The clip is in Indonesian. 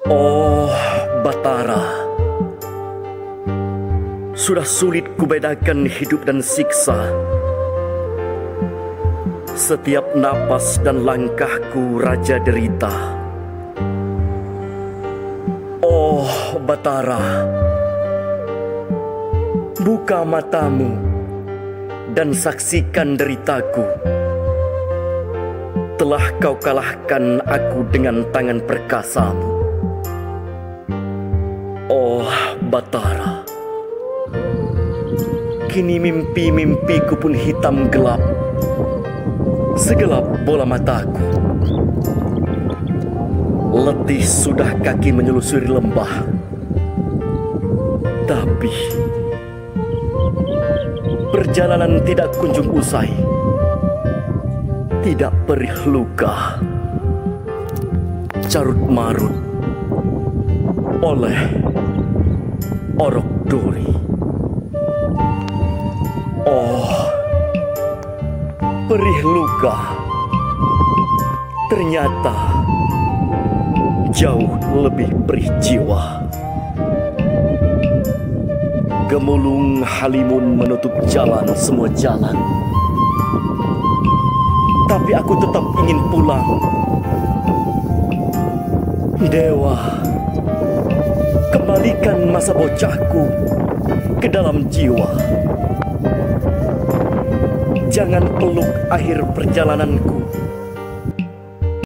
Oh, Batara, sudah sulit kubedakan hidup dan siksa. Setiap napas dan langkahku raja derita. Oh, Batara, buka matamu dan saksikan deritaku. Telah kau kalahkan aku dengan tangan perkasamu. Oh, Batara, kini mimpi-mimpiku pun hitam gelap, segelap bola mataku. Letih sudah kaki menyelusuri lembah, tapi perjalanan tidak kunjung usai. Tidak perih luka, carut marut oleh Orok Duri. Oh, perih luka ternyata jauh lebih perih jiwa. Gemulung halimun menutup jalan semua jalan, tapi aku tetap ingin pulang. Dewa, kembalikan masa bocahku ke dalam jiwa. Jangan peluk akhir perjalananku